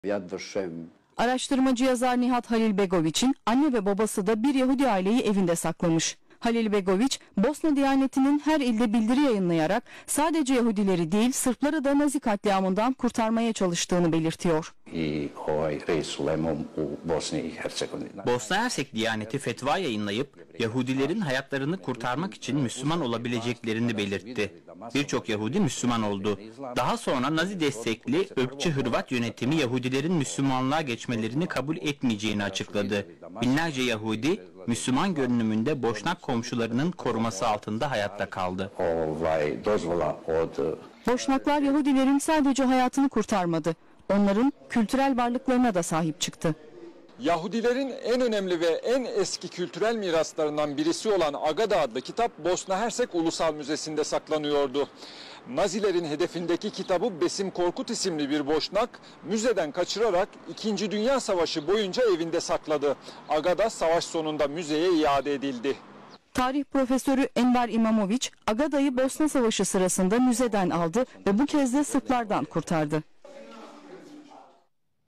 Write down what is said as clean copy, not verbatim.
Araştırmacı yazar Nihat Halilbegoviç'in anne ve babası da bir Yahudi aileyi evinde saklamış. Halilbegoviç, Bosna Diyaneti'nin her ilde bildiri yayınlayarak sadece Yahudileri değil Sırpları da Nazi katliamından kurtarmaya çalıştığını belirtiyor. Bosna Hersek Diyaneti fetva yayınlayıp Yahudilerin hayatlarını kurtarmak için Müslüman olabileceklerini belirtti. Birçok Yahudi Müslüman oldu. Daha sonra Nazi destekli ırkçı Hırvat yönetimi Yahudilerin Müslümanlığa geçmelerini kabul etmeyeceğini açıkladı. Binlerce Yahudi Müslüman görünümünde Boşnak komşularının koruması altında hayatta kaldı. Boşnaklar Yahudilerin sadece hayatını kurtarmadı. Onların kültürel varlıklarına da sahip çıktı. Yahudilerin en önemli ve en eski kültürel miraslarından birisi olan Agada adlı kitap Bosna Hersek Ulusal Müzesi'nde saklanıyordu. Nazilerin hedefindeki kitabı Besim Korkut isimli bir Boşnak müzeden kaçırarak 2. Dünya Savaşı boyunca evinde sakladı. Agada savaş sonunda müzeye iade edildi. Tarih profesörü Enver İmamoviç, Agada'yı Bosna Savaşı sırasında müzeden aldı ve bu kez de Sırplardan kurtardı.